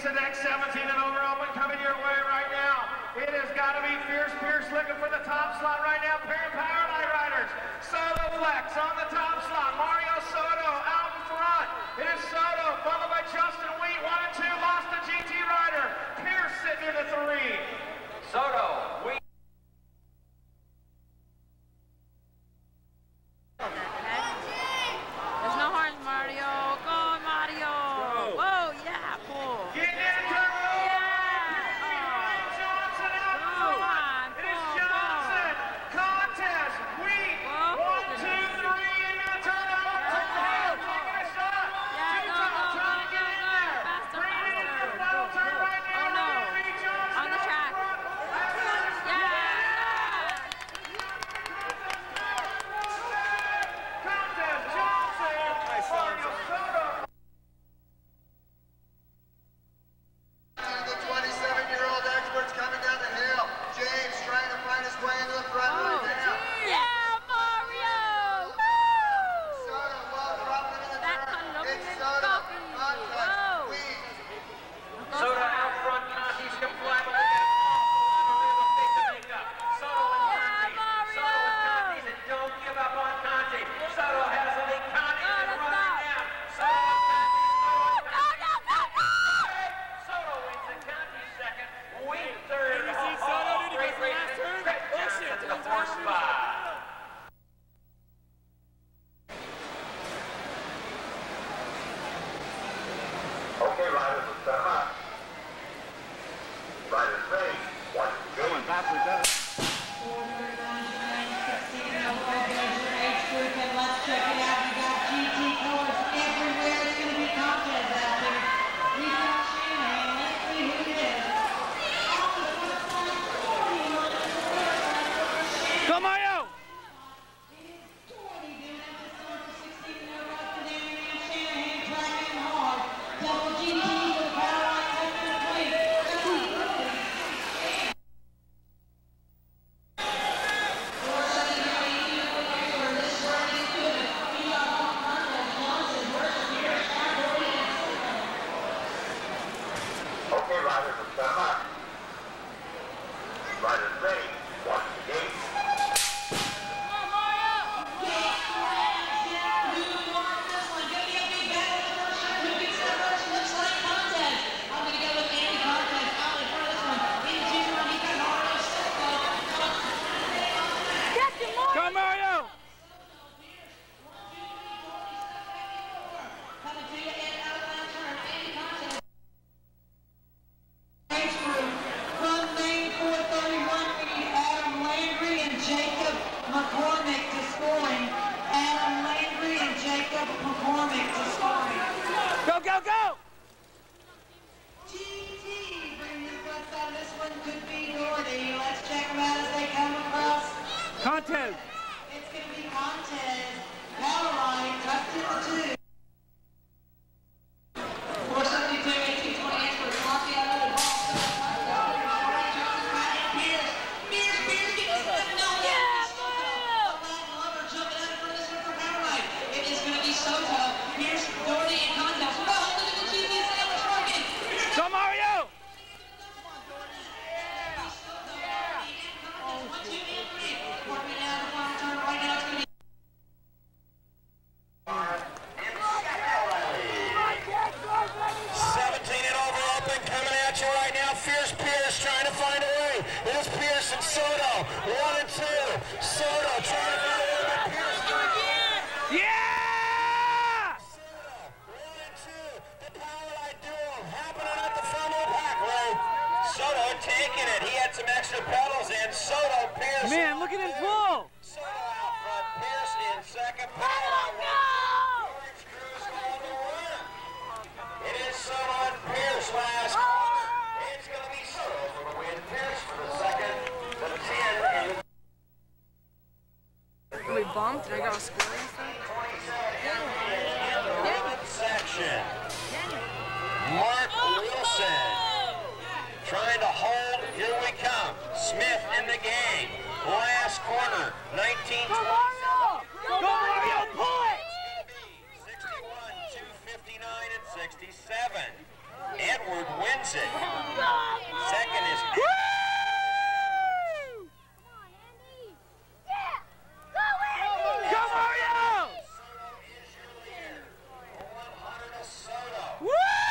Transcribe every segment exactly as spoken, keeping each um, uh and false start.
the next seventeen and over open coming your way right now. It has got to be Fierce Pierce looking for the top slot right now. Pair of Powerlite riders. Soto Flex on the top slot. Mario Soto out in front. It is Soto followed by Justin Wheat. One and two. Lost the G T rider. Pierce sitting in the three. Soto, Wheat. There's no horns, Mario. Go, Mario. Whoa, yeah, pull. Get in, Turbo. Yeah. Oh. Johnson out in Go front. on, It is pull, Johnson. Contest. Wheat. Whoa. One, two, three. Into the turnout. Taking a shot. Yeah, Two go, top go, trying to go, get in go, there. go. Faster, Bring it into the faster. final turn right now. Oh, no. Lee Johnson On the out track. front. Yeah. Contest. Johnson. Mario Soto. The twenty-seven-year-old expert's coming down the hill. James trying to find his way into the front Oh, right now. yeah, Mario. Woo. Soto well dropping in the That turn. Colombian It's Soto. coffee. Contest. Whoa. Wheat. Soto out front. Conti's can fly, but they get a big to make up. Soto and Conti. Soto and Conti's, and don't give up on Conti. Soto has the lead. Conti is let's running go. down. Soto and Conti. Go, go, go, go. Soto wins it. Conti second. Wheat third. Did you see Oh, Soto? Did he great get the race. last turn? Greg Oh, Johnson shit. to the fourth spot. Okay, riders, let's set 'em up. Riders ready. One, go. Going backwards up. Order nine sixteen, no regulation age group, and let's check it out. We got G T colors everywhere. It's going to be contest out there. We got Shanahan. Let's see who it is. On the front side, forty. Go, Mario! It is forty. Doing that this time for sixteen and over. Up and down, and Shanahan tracking hard. Double G T with Powerlite taking the lead. Okay, riders, let's set 'em up. Riders ready. One, go. Go, Mario! From Maine four thirty-one, we need Adam Landry and Jacob McCormick to scoring. Adam Landry and Jacob McCormick to scoring. Go, go, go! G T bringing the front side. This one could be Doherty. Let's check them out as they come across. Contest. It's going to be Montez. Powerline tucked in the two. four seventy-two, eighteen twenty-eight for Monty out of the ball. Pierce, Pierce, Pierce gets it. No, yeah, Lover jumping out in front of this one for Powerline. It is going to be Soto. Pierce, Doherty, and Contest. We're holding in the G T sandwich trucking. Go, Mario! seventeen and over open coming at you right now. Fierce Pierce trying to find a way. It is Pierce and Soto. One and two. Soto trying to find a way, but Pierce doing it. Yeah! Soto, one and two. The Powerlite duo happening at the front of the pack road. Soto taking it. He had some extra pedals in. Soto, Pierce. Man, look at him pull! Soto out front. Pierce in second. Powerlite one. Orange Cruz on the run. It is Soto and Pierce last corner. It's going to be Soto for the win. Pierce for the second. The ten in the We bumped. I got a score and stuff. eleventh section. Mark Wilson trying to hold. Here we come. Smith in the game. Last corner. nineteen twenty-seven. Go, Mario, pull it! sixty-one, two fifty-nine, and sixty-seven. Edward wins it. Second is... Woo! Go Mario! Woo!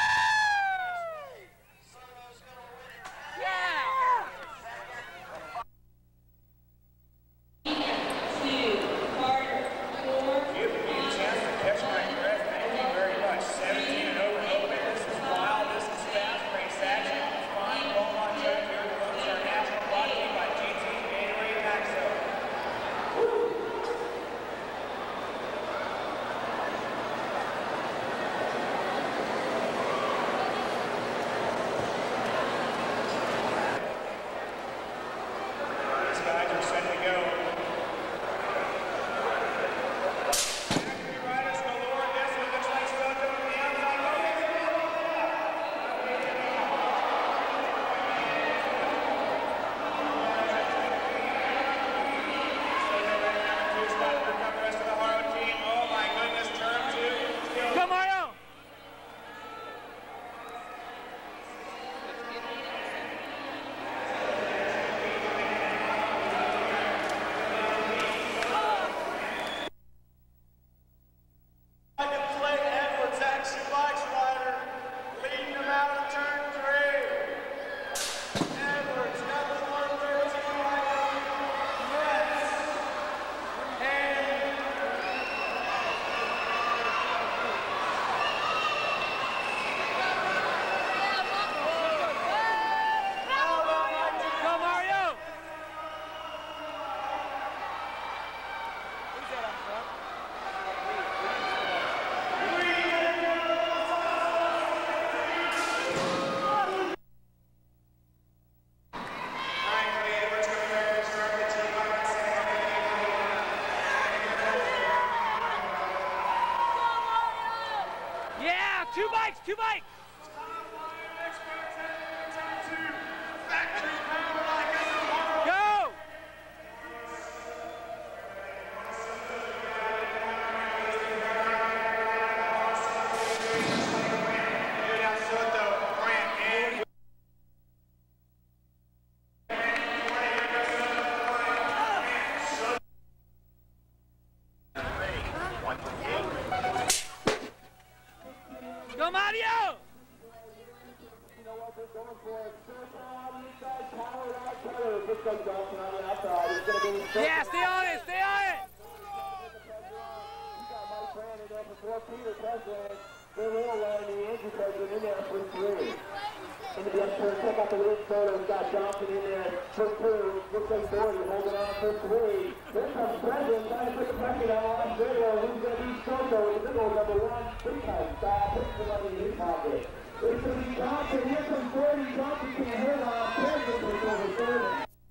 Two bikes, two bikes! Go! Go Mario! Yeah, stay on it, stay on it! In the left turn, check out the lead photo. We got Johnson in there for two. Looks like forty, holding on for three. Here comes Brendan, trying to put the pressure down on Video. Who's going to be Soto in the middle, number one. Pretty tight stop, puts the money in his pocket. It's going to be Johnson. Here comes forty. Johnson can hit on. Brendan takes over third.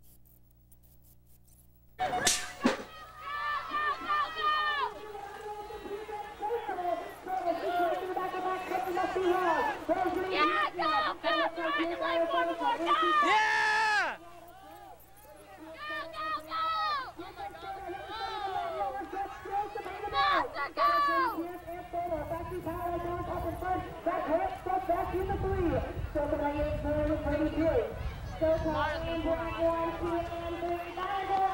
Yeah! So,